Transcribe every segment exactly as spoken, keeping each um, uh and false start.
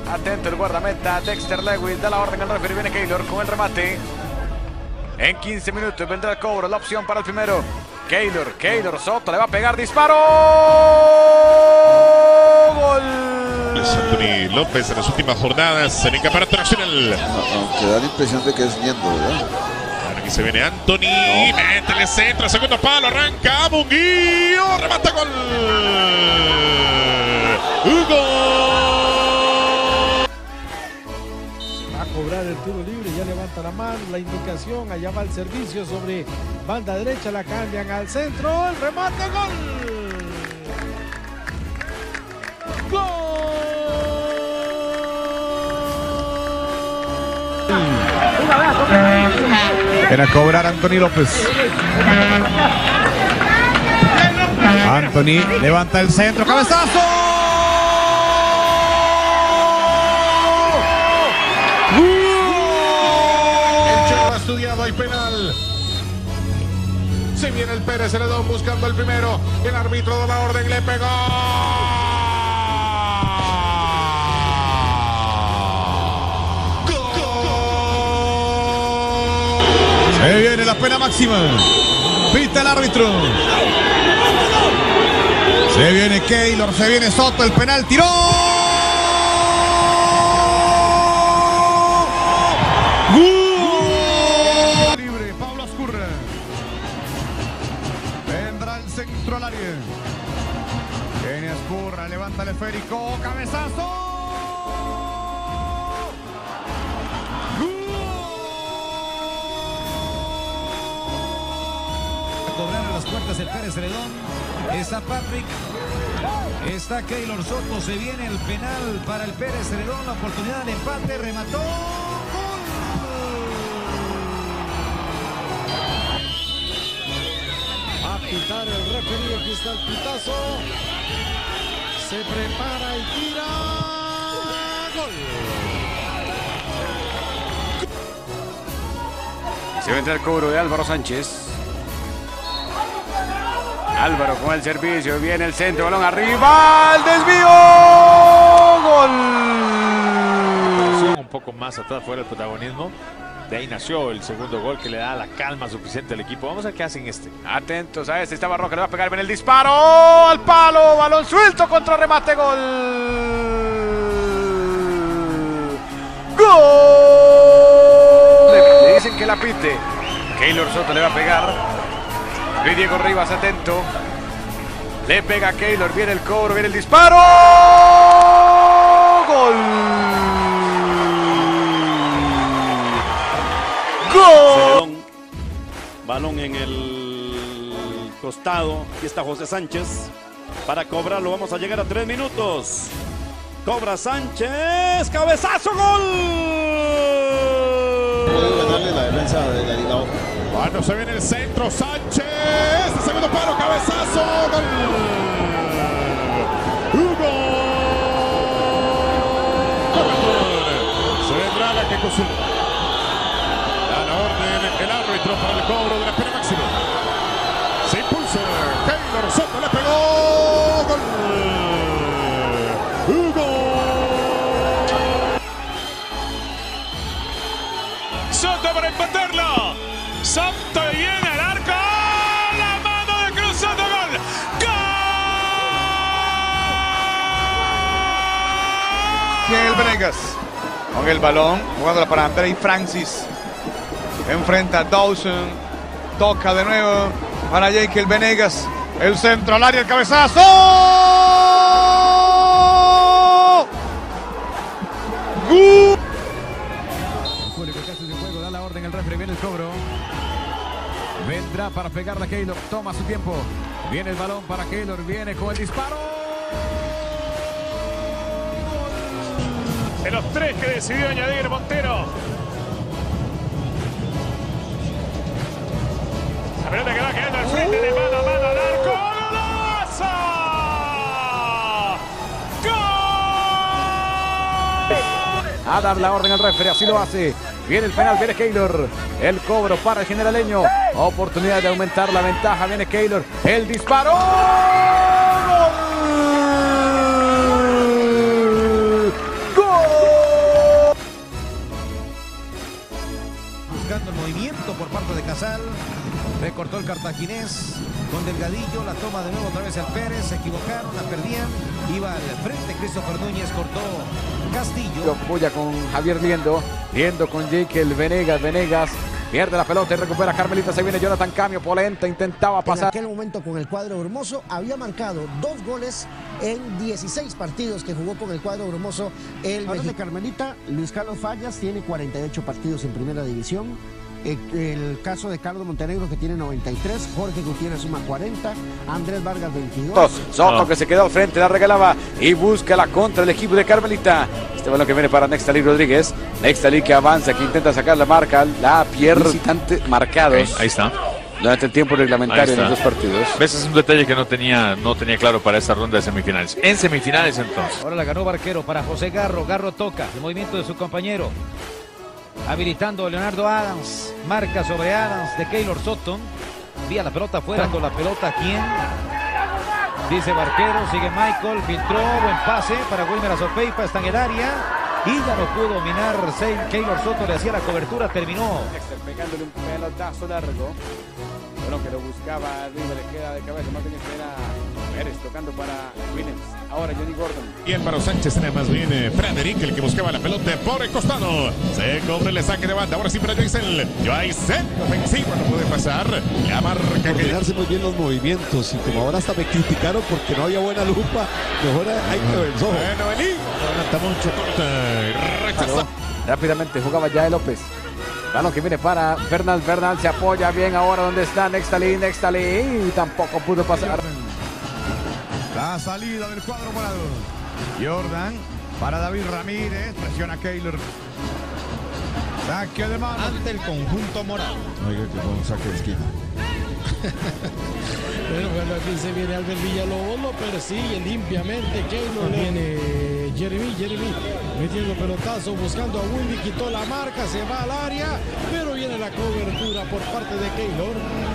Atento el guardameta Dexter Lewis, da la orden al referee, viene Keylor con el remate. En quince minutos vendrá el cobro, la opción para el primero. Keylor, Keylor, Soto le va a pegar, disparo. Gol. Anthony López en las últimas jornadas en el campeonato nacional. Aunque da la impresión de que es yendo, ¿verdad? Aquí se viene Anthony, no. Mete el centro, segundo palo, arranca Munguío, remata gol. ¡Gol! Va a cobrar el tiro libre, ya levanta la mano, la indicación, allá va el servicio sobre banda derecha, la cambian al centro, el remate, gol. ¡Gol! Viene a cobrar Anthony López. Anthony levanta el centro, cabezazo. El Chelo ha estudiado, hay penal. Se viene el Pérez Celedón buscando el primero. El árbitro da la orden, le pegó. Se viene la pena máxima. Pita el árbitro. Se viene Keylor, se viene Soto, el penal, tiró. ¡Gol! Libre, Pablo Ascurra. Vendrá el centro al área. Viene Ascurra, levanta el esférico, cabezazo. Doblar a las puertas el Pérez Celedón. Está Patrick. Está Keylor Soto. Se viene el penal para el Pérez Celedón. La oportunidad de empate. Remató. ¡Gol! Va a pitar el referee. Aquí está el pitazo. Se prepara y tira. ¡Gol! Se vendrá el cobro de Álvaro Sánchez. Álvaro con el servicio, viene el centro, balón arriba, el desvío, gol. Un poco más atrás, fuera el protagonismo. De ahí nació el segundo gol que le da la calma suficiente al equipo. Vamos a ver qué hacen este. Atentos a este, estaba Roca, le va a pegar bien el disparo, al palo, balón suelto, contra remate, gol. Gol. Le, le dicen que la pite. Keylor Soto le va a pegar. Luis Diego Rivas atento. Le pega a Keylor, viene el cobro, viene el disparo. Gol. Gol. Balón en el costado. Aquí está José Sánchez. Para cobrarlo vamos a llegar a tres minutos. Cobra Sánchez. Cabezazo, gol. Puede ganarle la defensa de la Liga. Bueno, se viene el centro, Sánchez, el segundo palo, cabezazo, gol. Hugo. Se vendrá la que consulta. Da la orden el árbitro para el cobro de la pena máxima. Se impulsa, Keylor Soto le pegó, gol. Hugo. Soto para empatarlo. Soto viene al arco. La mano de Cruz Soto, gol. ¡Gol! El Venegas con el balón, jugándola para Andrei Francis. Enfrenta a Dawson. Toca de nuevo para Jake el Venegas. El centro al área, el cabezazo. ¡Gol! Da la orden el referee, viene el cobro. Vendrá para pegarla a Keylor, toma su tiempo. Viene el balón para Keylor, viene con el disparo. De los tres que decidió añadir Montero. La pelota que va quedando al frente de mano a mano al arco. ¡Golazo! ¡Gol! A dar la orden al referee, así lo hace. Viene el penal, viene Keylor. El cobro para el generaleño. Oportunidad de aumentar la ventaja. Viene Keylor. El disparo. ¡Gol! ¡Gol! Casal. Recortó el cartaginés con Delgadillo, la toma de nuevo otra vez el Pérez, se equivocaron, la perdían, iba al frente Christopher Núñez, cortó Castillo. Apoya con Javier Liendo, Liendo con Jekyll Venegas, Venegas pierde la pelota y recupera Carmelita, se viene Jonathan Camio, Polenta, intentaba pasar. En aquel momento con el cuadro brumoso había marcado dos goles en dieciséis partidos que jugó con el cuadro brumoso. El de Carmelita, Luis Carlos Fallas tiene cuarenta y ocho partidos en primera división. El, el caso de Carlos Montenegro, que tiene noventa y tres, Jorge Gutiérrez suma cuarenta, Andrés Vargas veintidós. Soto no. que se quedó al frente, la regalaba y busca la contra el equipo de Carmelita. Este balón que viene para Nextalí Rodríguez. Nextalí que avanza, que intenta sacar la marca, la pierde. Visitante marcados. Okay, ahí está. Durante el tiempo reglamentario en los dos partidos. ¿Ves? Es un detalle que no tenía, no tenía claro para esta ronda de semifinales. En semifinales entonces. Ahora la ganó Barquero para José Garro. Garro toca el movimiento de su compañero. Habilitando Leonardo Adams. Marca sobre Adams de Keylor Soto. Vía la pelota afuera. Dando la pelota a quién. Dice Barquero. Sigue Michael. Filtró. Buen pase para Wilmer Azopeipa. Está en el área. Y ya no pudo dominar. Keylor Soto le hacía la cobertura. Terminó. Pegándole un pelotazo largo. Bueno, que lo buscaba arriba, le queda de cabeza. Más bien espera Pérez tocando para Williams. Ahora Johnny Gordon. Y Álvaro Sánchez era más bien eh, Frederick, el que buscaba la pelota por el costado. Se cobra el saque de banda. Ahora sí para Joycel. Joycel, ofensivo, no puede pasar. La marca que... Coordinarse muy bien los movimientos. Y como ahora hasta me criticaron porque no había buena lupa, mejor hay que ver. Bueno, Belín. Adelanta mucho, corta. Rechaza. Rápidamente jugaba Yael López. Balón que viene para Bernal. Bernal se apoya bien ahora donde está Nextalí. Nextalí y tampoco pudo pasar. La salida del cuadro morado. Jordan para David Ramírez. Presiona a Keylor. Saque de mano ante el conjunto morado. Oiga, que fue un saque de esquina. Pero bueno, aquí se viene Albert Villalobos, lo persigue limpiamente. Keylor viene Jeremy, Jeremy metiendo pelotazo, buscando a Wilby, quitó la marca, se va al área, pero viene la cobertura por parte de Keylor.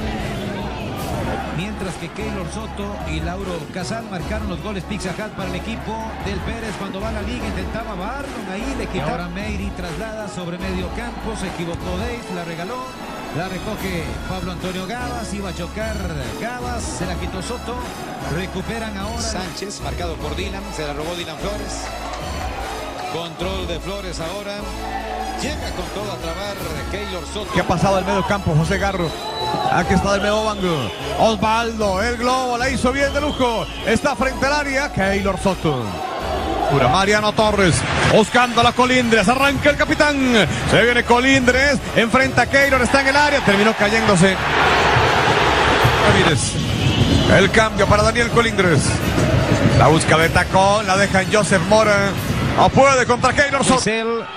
Mientras que Keylor Soto y Lauro Casal marcaron los goles Pizza Hut para el equipo del Pérez cuando va a la liga. Intentaba Barton ahí, le quitó. Ahora Meiri traslada sobre medio campo, se equivocó Dave, la regaló. La recoge Pablo Antonio Gabas, iba a chocar Gabas, se la quitó Soto. Recuperan ahora Sánchez, marcado por Dylan, se la robó Dylan Flores. Control de Flores ahora. Llega con todo a trabar Keylor Soto. ¿Qué ha pasado del medio campo? José Garro. Aquí está del medio banco. Osvaldo, el globo, la hizo bien de lujo. Está frente al área. Keylor Soto. Pura Mariano Torres, buscando a la Colindres, arranca el capitán, se viene Colindres, enfrenta a Keylor, está en el área, terminó cayéndose. Ramírez, el cambio para Daniel Colindres, la busca de tacón, la deja en Joseph Mora, no puede contra Keylor Soto.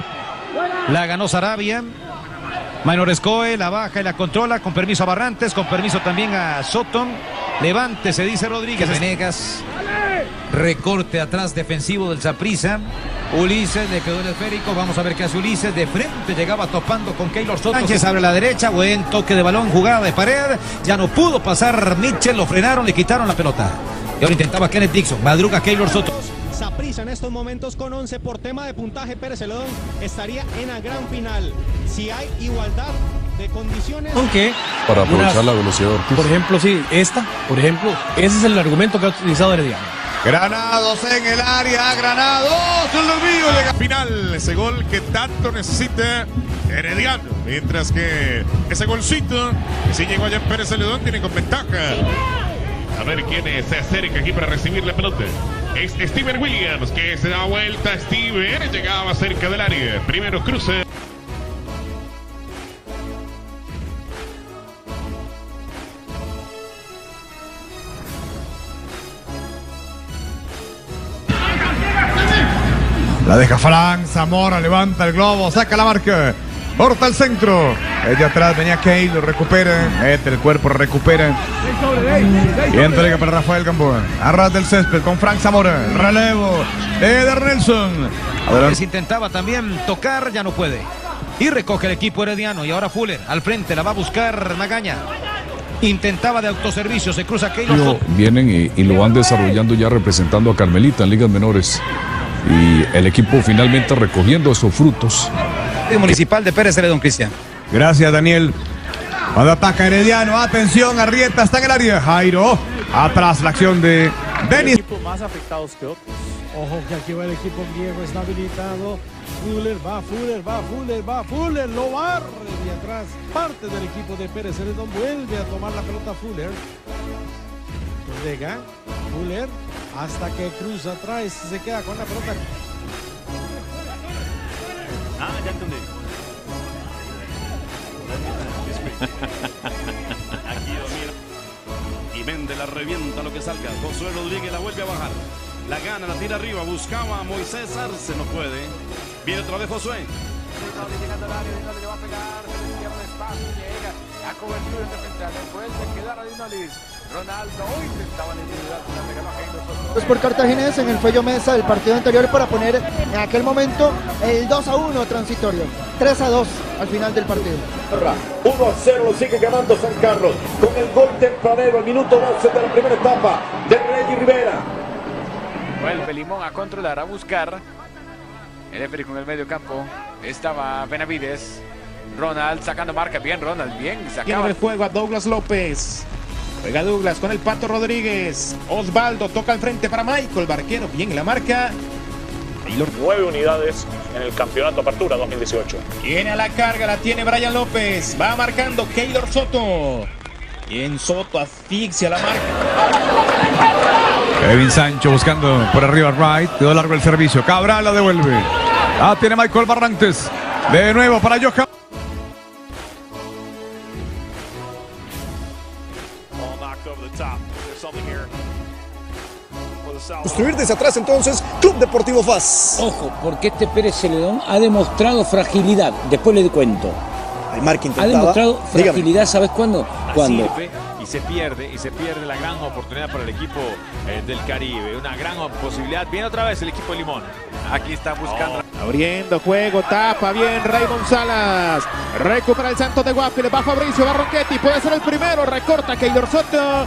La ganó Sarabia, Minor Escoe, la baja y la controla, con permiso a Barrantes, con permiso también a Soto. Levante, se dice Rodríguez. Venegas. Recorte atrás defensivo del Saprissa. Ulises le quedó el esférico. Vamos a ver qué hace Ulises. De frente llegaba topando con Keylor Soto. Sánchez abre la derecha. Buen toque de balón. Jugada de pared. Ya no pudo pasar Mitchell. Lo frenaron. Le quitaron la pelota. Y ahora intentaba Kenneth Dixon. Madruga Keylor Soto. Saprissa en estos momentos con once por tema de puntaje. Pérez Celedón estaría en la gran final. Si hay igualdad de condiciones. Aunque para aprovechar unas, la velocidad de Ortiz. Por ejemplo, sí, esta, por ejemplo, ese es el argumento que ha utilizado Herediano. Granados en el área, Granados, el dormido llega. Final, ese gol que tanto necesita Herediano. Mientras que ese golcito, que si llegó allá en Pérez Celedón, tiene con ventaja. A ver quién se acerca aquí para recibir la pelota. Es Steven Williams, que se da vuelta. Steven llegaba cerca del área. Primero cruce. La deja Fran, Zamora levanta el globo, saca la marca, corta el centro. Desde atrás venía Keylor, recupera, mete el cuerpo, recupera. Y entrega para Rafael Gamboa. Arras del césped con Frank Zamora. Relevo de Eder Nelson. Adelante. Intentaba también tocar, ya no puede. Y recoge el equipo herediano. Y ahora Fuller al frente, la va a buscar Magaña. Intentaba de autoservicio, se cruza Keylor Soto. Vienen y, y lo van desarrollando ya representando a Carmelita en ligas menores. Y el equipo finalmente recogiendo esos frutos. El municipal de Pérez Celedón, Cristian. Gracias, Daniel. Cuando ataca Herediano, atención, Arrieta está en el área. Jairo, atrás la acción de Denis. Más afectados que otros. Ojo que aquí va el equipo griego, está habilitado. Fuller, va Fuller, va Fuller, va Fuller, lo barre de atrás. Parte del equipo de Pérez Celedón vuelve a tomar la pelota Fuller. Llega Fuller hasta que cruza atrás, se queda con la pelota. Ah, ya entendí. Aquí domina. Y Méndez la revienta lo que salga. Josué Rodríguez la vuelve a bajar. La gana, la tira arriba. Buscaba a Moisés Arce, no puede. Viene otra vez Josué. Llegando al área, le va a pegar, se le cierra el espacio, llega a cobertura en defensa, le vuelve a quedar a Dinolis. Ronaldo intentaba la individual, la regaló a Keylor Soto. Pues por Cartaginés en el Fello Mesa del partido anterior para poner en aquel momento el dos a uno transitorio. tres a dos al final del partido. uno a cero lo sigue ganando San Carlos con el gol tempranero al minuto doce de la primera etapa de Reggie Rivera. Vuelve Limón a controlar, a buscar. El Eferi con el medio campo. Estaba Benavides. Ronald sacando marca. Bien, Ronald, bien. Tiene el juego a Douglas López. Juega Douglas con el Pato Rodríguez. Osvaldo toca al frente para Michael Barquero. Bien en la marca. Nueve unidades en el campeonato Apertura dos mil dieciocho. Tiene a la carga, la tiene Brian López. Va marcando Keylor Soto. Bien, Soto asfixia la marca. Kevin Sancho buscando por arriba Wright. Quedó largo el servicio. Cabral la devuelve. Ah, tiene Michael Barrantes. De nuevo para Johan. Construir desde atrás entonces, Club Deportivo F A S. Ojo, porque este Pérez Celedón ha demostrado fragilidad. Después le cuento. El marca ha demostrado fragilidad, dígame. ¿Sabes cuándo? Cuando y se pierde, y se pierde la gran oportunidad para el equipo eh, del Caribe. Una gran posibilidad. Viene otra vez el equipo de Limón. Aquí está buscando. Oh. Abriendo juego, tapa bien Raymond Salas. Recupera el Santos de Guapiles. Va Fabricio Barronchetti. Puede ser el primero. Recorta Keylor Soto.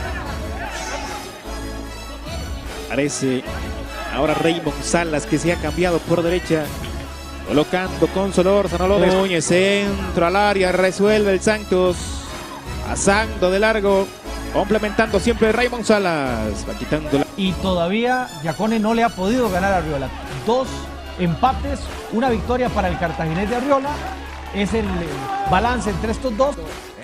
Parece ahora Raymond Salas que se ha cambiado por derecha. Colocando con Solórzano, lo Núñez, centro al área, resuelve el Santos. Pasando de largo, complementando siempre Raymond Salas. Va quitando la... Y todavía Giacone no le ha podido ganar a Arriola. Dos empates, una victoria para el Cartaginés de Arriola. Es el balance entre estos dos.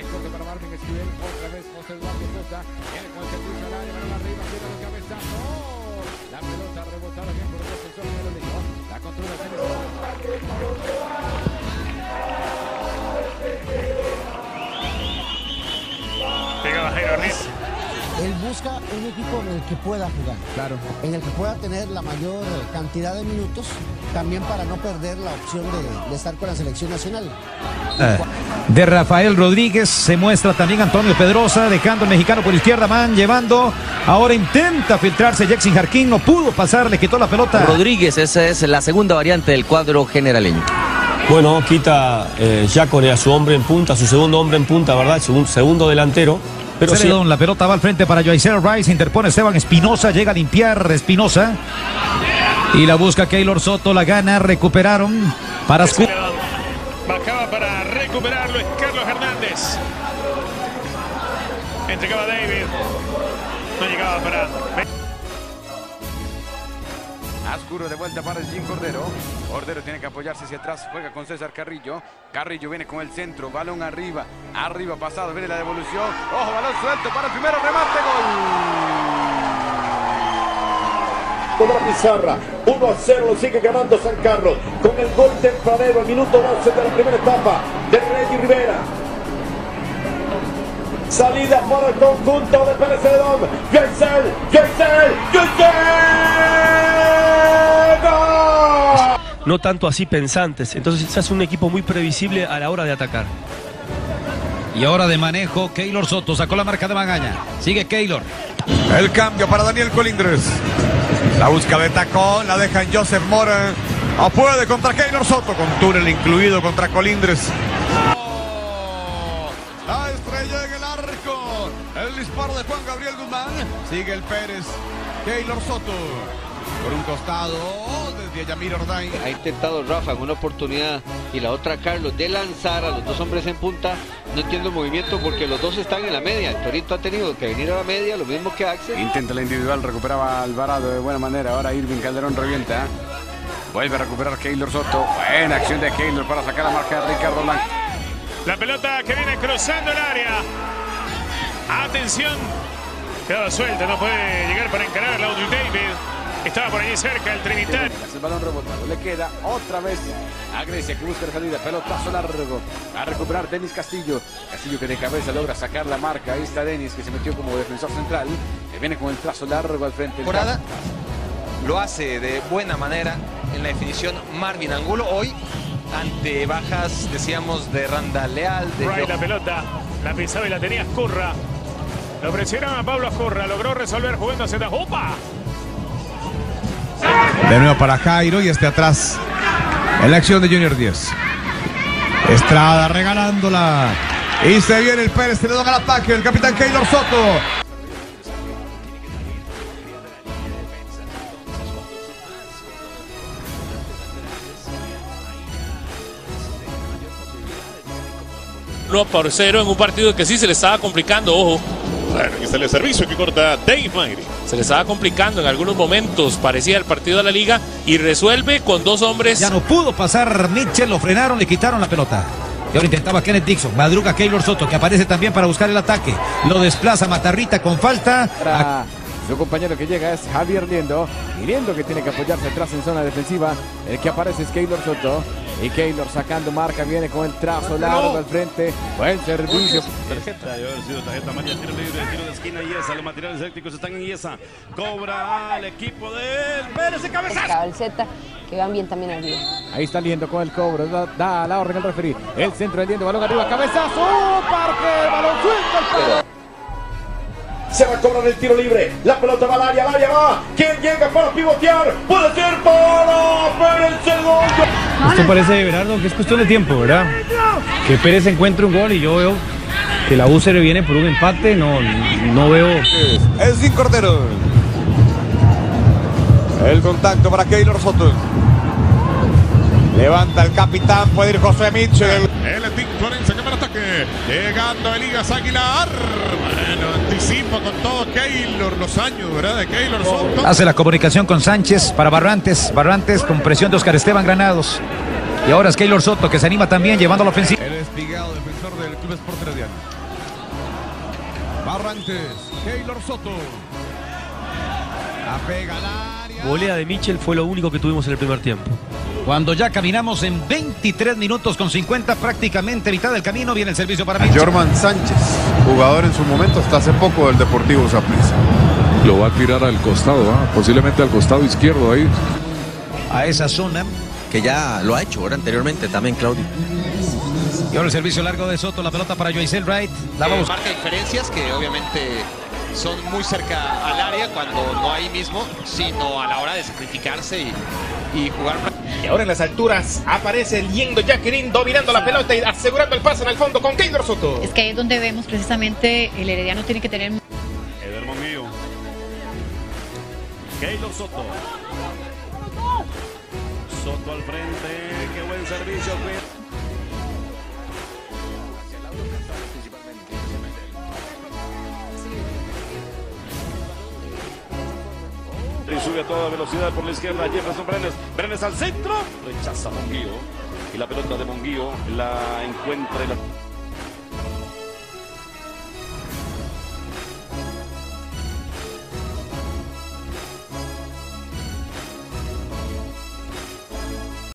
Él busca un equipo en el que pueda jugar, claro, en el que pueda tener la mayor cantidad de minutos, también para no perder la opción de, de estar con la selección nacional. De Rafael Rodríguez se muestra también Antonio Pedrosa, dejando el mexicano por izquierda, man llevando, ahora intenta filtrarse Jackson Jarquín, no pudo pasar, le quitó la pelota. Rodríguez, esa es la segunda variante del cuadro generaleño. Bueno, quita eh, Giacone a su hombre en punta, su segundo hombre en punta, ¿verdad? Su segundo delantero. Pero Celedón, sí. La pelota va al frente para Joycer Rice, interpone Esteban Espinosa, llega a limpiar Espinosa y la busca Keylor Soto, la gana, recuperaron para... Bajaba para recuperarlo, es Carlos Hernández. Entregaba David, no llegaba para... Ascuro de vuelta para el Jim Cordero. Cordero tiene que apoyarse hacia atrás. Juega con César Carrillo. Carrillo viene con el centro. Balón arriba. Arriba pasado. Viene la devolución. Ojo, balón suelto para el primero. Remate. Gol. Toda la pizarra. uno a cero lo sigue ganando San Carlos. Con el gol tempranero al minuto doce de la primera etapa de Reggie Rivera. Salida para el conjunto de Pérez Celedón. Geisel, Geisel, Geisel. No tanto así pensantes, entonces se hace un equipo muy previsible a la hora de atacar. Y ahora de manejo, Keylor Soto sacó la marca de Magaña. Sigue Keylor. El cambio para Daniel Colindres. La busca de tacón, la deja en Joseph Mora. No puede contra Keylor Soto, con túnel incluido contra Colindres. La estrella en el arco. El disparo de Juan Gabriel Guzmán. Sigue el Pérez. Keylor Soto. Por un costado, desde Yamir Orday. Ha intentado Rafa en una oportunidad y la otra Carlos de lanzar a los dos hombres en punta. No entiendo el movimiento porque los dos están en la media. El Torito ha tenido que venir a la media, lo mismo que Axel. Intenta la individual, recuperaba Alvarado de buena manera. Ahora Irving Calderón revienta. Vuelve a recuperar Keylor Soto. Buena acción de Keylor para sacar la marca de Ricardo Blanco. La pelota que viene cruzando el área. Atención. Quedaba suelta, no puede llegar para encarar a Audrey David. Estaba por allí cerca el Trinitario. El balón rebotado. Le queda otra vez a Grecia que busca la salida. Pelotazo largo. A recuperar Denis Castillo. Castillo que de cabeza logra sacar la marca. Ahí está Denis que se metió como defensor central. Que viene con el trazo largo al frente. Temporada lo hace de buena manera en la definición Marvin Angulo. Hoy ante bajas, decíamos, de Randall Leal. De Right, la pelota la pisaba y la tenía Ascurra. Lo presionaba a Pablo Ascurra. Logró resolver jugándose de ¡opa! De nuevo para Jairo y este atrás en la acción de Junior Díaz. Estrada regalándola. Y se viene el Pérez, se le toca el ataque el capitán Keylor Soto. uno por cero en un partido que sí se le estaba complicando, ojo. Bueno, aquí está el servicio que corta Dave Mayri. Se le estaba complicando en algunos momentos, parecía el partido de la liga, y resuelve con dos hombres. Ya no pudo pasar Mitchell, lo frenaron, le quitaron la pelota. Y ahora intentaba Kenneth Dixon, madruga Keylor Soto, que aparece también para buscar el ataque. Lo desplaza Matarrita con falta. Para su compañero que llega es Javier Liendo. Y Liendo que tiene que apoyarse atrás en zona defensiva. El que aparece es Keylor Soto. Y Keylor sacando marca, viene con el trazo largo al frente. Buen servicio. Tarjeta, debe haber sido tarjeta mañana, tiro libre, tiro de esquina, Iesa, los materiales eléctricos están en Iesa. Cobra al equipo del Pérez de cabezazo. El Z, que van bien también arriba. Ahí está Liendo con el cobro, da, da la orden al referí. El centro de Liendo, balón arriba, cabezazo, Parque, balón suelto al palo. Se va a cobrar el tiro libre. La pelota va al área, al área va. ¿Quién llega para pivotear? Puede ser para Pérez Cedeño. Esto parece, Berardo, que es cuestión de tiempo, ¿verdad? Que Pérez encuentre un gol y yo veo que la U se le viene por un empate. No, no veo. Es sin Cordero. El contacto para Keylor Soto. Levanta el capitán, puede ir José Mitchell. El Team Florencia que para ataque. Llegando Elías Aguilar. Bueno, anticipa con todo Keylor, los años, ¿verdad? De Keylor Soto. Hace la comunicación con Sánchez para Barrantes. Barrantes con presión de Oscar Esteban Granados. Y ahora es Keylor Soto que se anima también llevando la ofensiva. El espigado defensor del Club Sport Herediano. Barrantes, Keylor Soto. La pega al área. Volea de Mitchell fue lo único que tuvimos en el primer tiempo. Cuando ya caminamos en veintitrés minutos con cincuenta, prácticamente mitad del camino, viene el servicio para Mitchell. Jorman Sánchez, jugador en su momento hasta hace poco del Deportivo Saprissa. Lo va a tirar al costado, ¿eh? Posiblemente al costado izquierdo ahí. A esa zona. Que ya lo ha hecho ahora anteriormente también, Claudio. Y ahora el servicio largo de Soto, la pelota para Joycel Wright. La vamos. Marca diferencias que obviamente son muy cerca al área cuando no ahí mismo, sino a la hora de sacrificarse y, y jugar. Y ahora en las alturas aparece Liendo Jacqueline dominando la pelota y asegurando el pase en el fondo con Keylor Soto. Es que ahí es donde vemos precisamente el Herediano tiene que tener. Eder Monguillo. Keylor Soto. Soto al frente. Qué buen servicio. Y sube a toda velocidad por la izquierda Jefferson Brenes. Brenes al centro. Rechaza Monguillo. Y la pelota de Monguillo la encuentra. Y la...